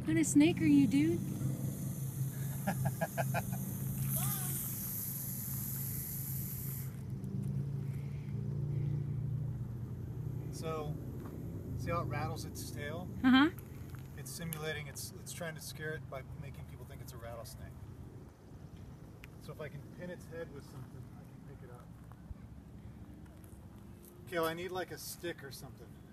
What kind of snake are you, dude? So, see how it rattles its tail? Uh-huh. It's simulating, it's trying to scare it by making people think it's a rattlesnake. So if I can pin its head with something, I can pick it up. Kayla, I need like a stick or something.